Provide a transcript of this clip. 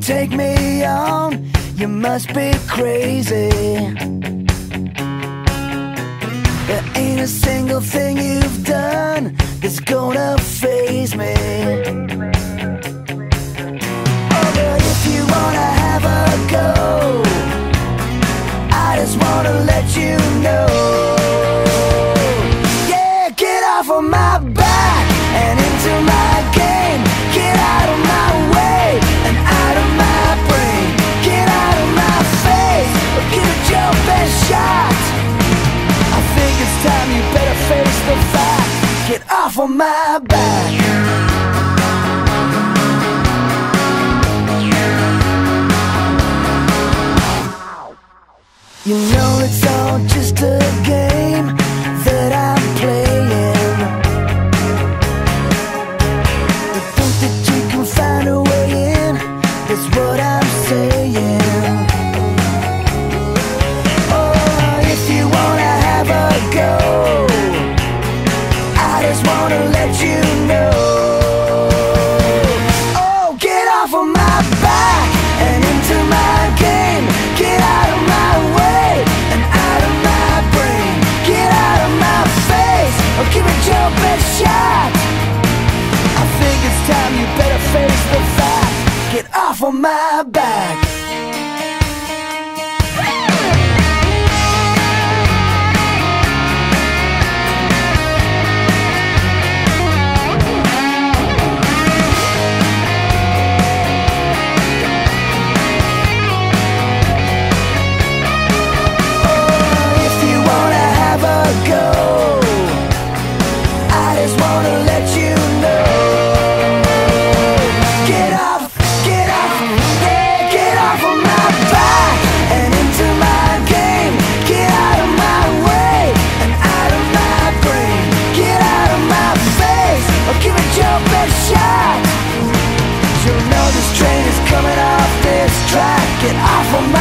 take me on, you must be crazy. There ain't a single thing you've done that's gonna faze me. Oh, but if you wanna have a go, I just wanna let you know. Yeah, get off of my back and into my game. Get out of my way and out of my brain. Get out of my face or give it your best shot. I think it's time you better face the fact. Get off of my back. You know it's all just a game that I'm playing. But think that you can find a way in, that's what I'm saying. Oh, if you wanna have a go, I just wanna let you know. Oh, get off of my back and into my game. Get out of my way and out of my brain. Get out of my face or give it your best shot. I think it's time you better face the fact. Get off of my back. Get off of my